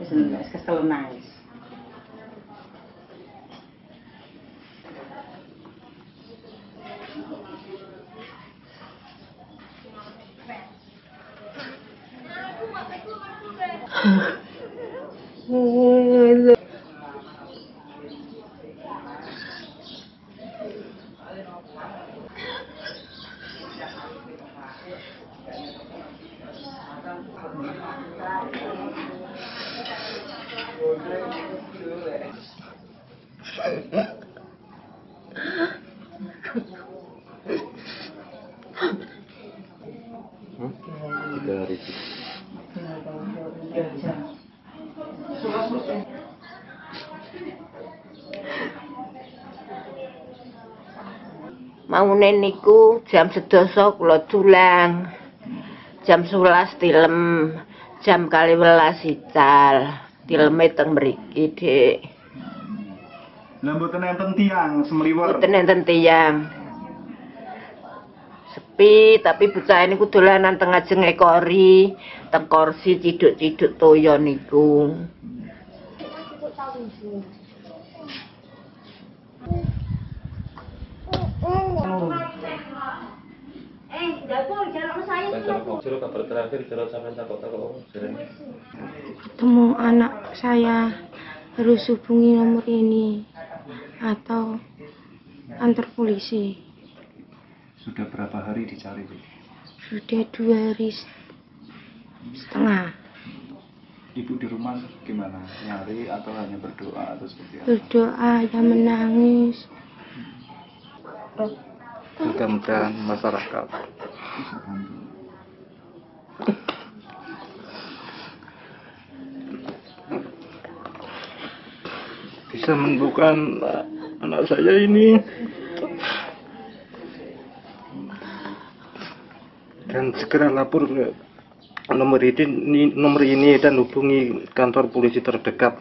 Wis kesel nangis. Maune niku jam 12 kula dulang. Jam 11 tilem, jam 12 ical. Tileme teng mriki, Dik. Lah mboten enten tiyang semliwer. Mboten enten tiyang. Sepi, tapi bocah niku dolanan teng ngajeng ekori, teng kursi ciduk-ciduk toya niku. Ketemu anak saya harus hubungi nomor ini atau kantor polisi. Sudah berapa hari dicari, Bu? Sudah 2 hari setengah. Ibu di rumah gimana? Nyari atau hanya berdoa atau seperti apa? Berdoa, ya menangis. Mudah-mudahan masyarakat bisa menemukan anak saya ini dan segera lapor ke nomor ini dan hubungi kantor polisi terdekat.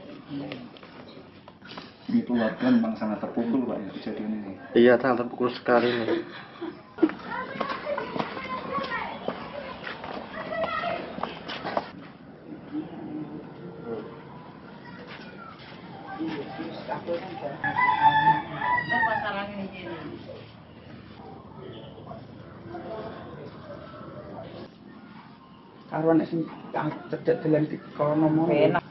Ini keluarga memang sangat terpukul, Pak, ya, kejadian ini. Iya, sangat terpukul sekali nih. Karuan sing cedek dolan di kono.